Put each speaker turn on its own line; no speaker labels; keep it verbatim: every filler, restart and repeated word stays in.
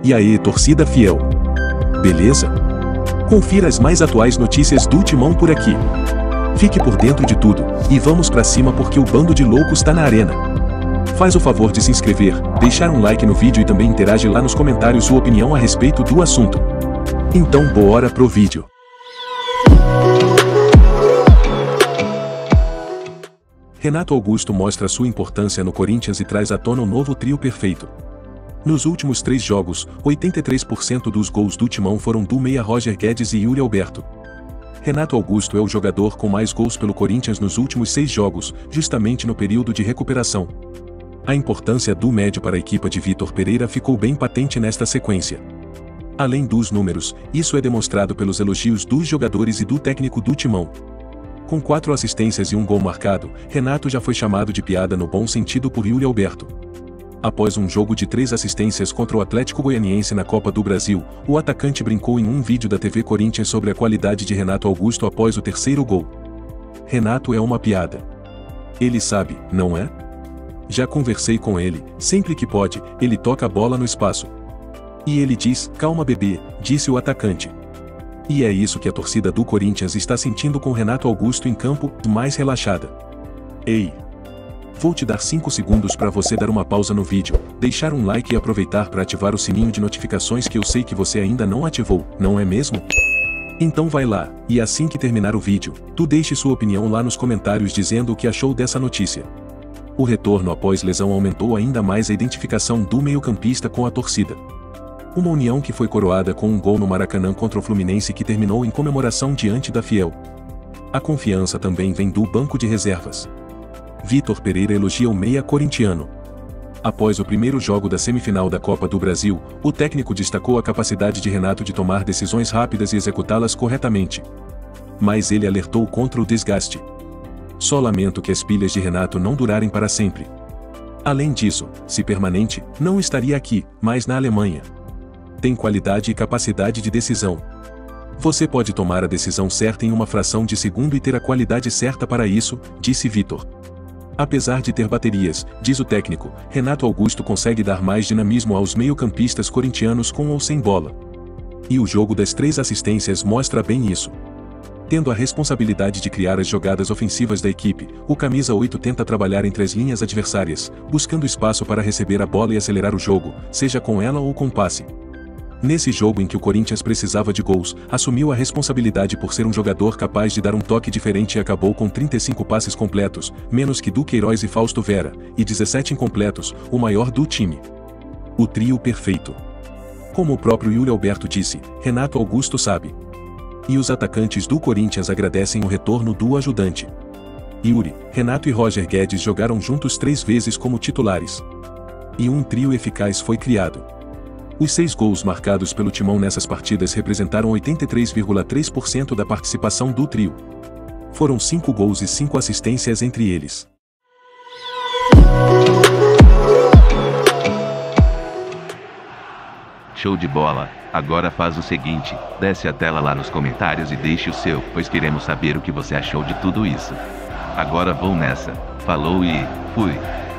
E aí, torcida fiel? Beleza? Confira as mais atuais notícias do Timão por aqui. Fique por dentro de tudo, e vamos pra cima porque o bando de loucos tá na arena. Faz o favor de se inscrever, deixar um like no vídeo e também interage lá nos comentários sua opinião a respeito do assunto. Então bora pro vídeo. Renato Augusto mostra sua importância no Corinthians e traz à tona um novo trio perfeito. Nos últimos três jogos, oitenta e três por cento dos gols do Timão foram do meia Roger Guedes e Yuri Alberto. Renato Augusto é o jogador com mais gols pelo Corinthians nos últimos seis jogos, justamente no período de recuperação. A importância do médio para a equipe de Vitor Pereira ficou bem patente nesta sequência. Além dos números, isso é demonstrado pelos elogios dos jogadores e do técnico do Timão. Com quatro assistências e um gol marcado, Renato já foi chamado de piada no bom sentido por Yuri Alberto. Após um jogo de três assistências contra o Atlético Goianiense na Copa do Brasil, o atacante brincou em um vídeo da T V Corinthians sobre a qualidade de Renato Augusto após o terceiro gol. Renato é uma piada. Ele sabe, não é? Já conversei com ele, sempre que pode, ele toca a bola no espaço. E ele diz, calma bebê, disse o atacante. E é isso que a torcida do Corinthians está sentindo com Renato Augusto em campo, mais relaxada. Ei! Vou te dar cinco segundos para você dar uma pausa no vídeo, deixar um like e aproveitar para ativar o sininho de notificações que eu sei que você ainda não ativou, não é mesmo? Então vai lá, e assim que terminar o vídeo, tu deixe sua opinião lá nos comentários dizendo o que achou dessa notícia. O retorno após lesão aumentou ainda mais a identificação do meio-campista com a torcida. Uma união que foi coroada com um gol no Maracanã contra o Fluminense que terminou em comemoração diante da Fiel. A confiança também vem do banco de reservas. Vitor Pereira elogia o meia corintiano. Após o primeiro jogo da semifinal da Copa do Brasil, o técnico destacou a capacidade de Renato de tomar decisões rápidas e executá-las corretamente. Mas ele alertou contra o desgaste. Só lamento que as pilhas de Renato não durarem para sempre. Além disso, se permanente, não estaria aqui, mas na Alemanha. Tem qualidade e capacidade de decisão. Você pode tomar a decisão certa em uma fração de segundo e ter a qualidade certa para isso, disse Vitor. Apesar de ter baterias, diz o técnico, Renato Augusto consegue dar mais dinamismo aos meio-campistas corintianos com ou sem bola. E o jogo das três assistências mostra bem isso. Tendo a responsabilidade de criar as jogadas ofensivas da equipe, o camisa oito tenta trabalhar entre as linhas adversárias, buscando espaço para receber a bola e acelerar o jogo, seja com ela ou com passe. Nesse jogo em que o Corinthians precisava de gols, assumiu a responsabilidade por ser um jogador capaz de dar um toque diferente e acabou com trinta e cinco passes completos, menos que Duqueiroz e Fausto Vera, e dezessete incompletos, o maior do time. O trio perfeito. Como o próprio Yuri Alberto disse, Renato Augusto sabe. E os atacantes do Corinthians agradecem o retorno do ajudante. Yuri, Renato e Roger Guedes jogaram juntos três vezes como titulares. E um trio eficaz foi criado. Os seis gols marcados pelo Timão nessas partidas representaram oitenta e três vírgula três por cento da participação do trio. Foram cinco gols e cinco assistências entre eles.
Show de bola! Agora faz o seguinte, desce a tela lá nos comentários e deixe o seu, pois queremos saber o que você achou de tudo isso. Agora vou nessa. Falou e fui!